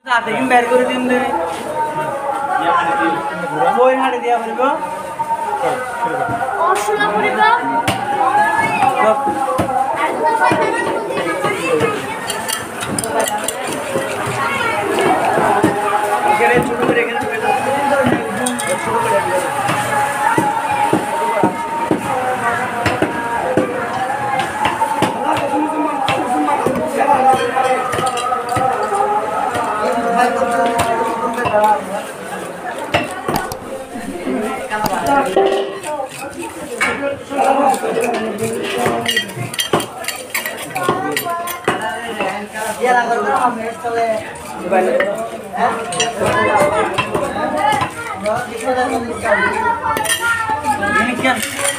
দেখি বের করে দিন দে বই হাড়ে দিয়া পড়ব অশোনা পড়ব এখানে ছোট করে এখানে ছোট করে ya la verdad me esto de vale no dice de ini kan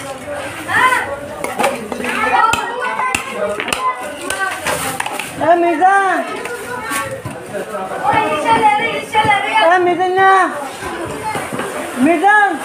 Mizan Mizannya Mizan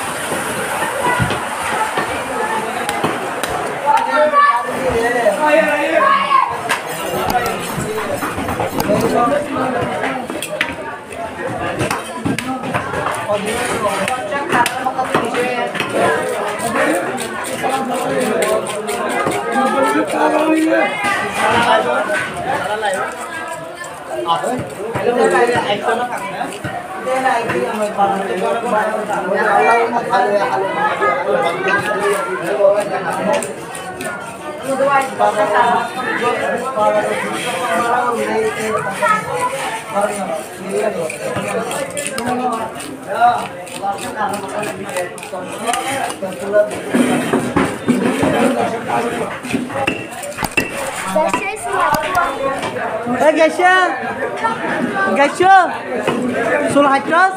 Gasya Sulhat terus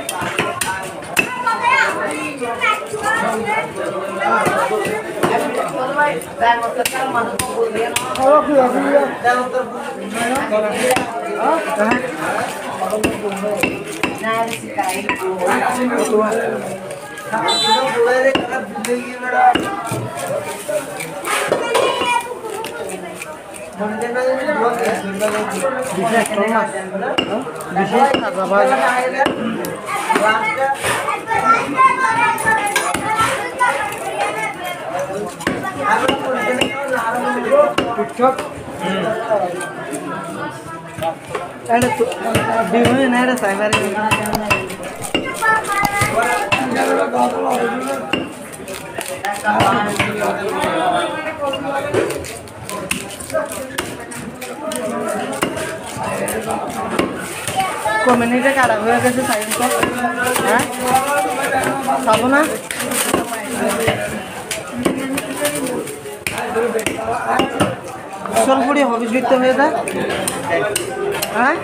ada tuh di mana ada cyber ini komennya kada hue gেছে সাইন তো হ্যাঁ খাবো না সলপুরি হবিস বিতে হয়ে যায় হ্যাঁ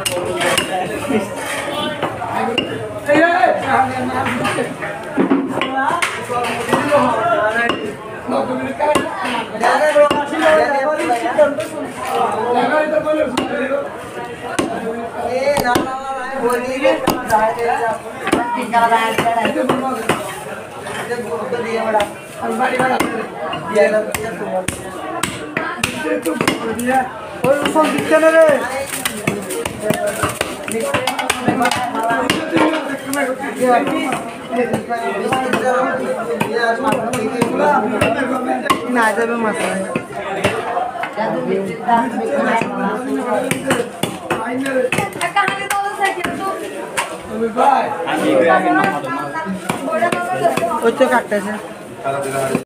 না যাবে মাছ ওই তো কাটতেছে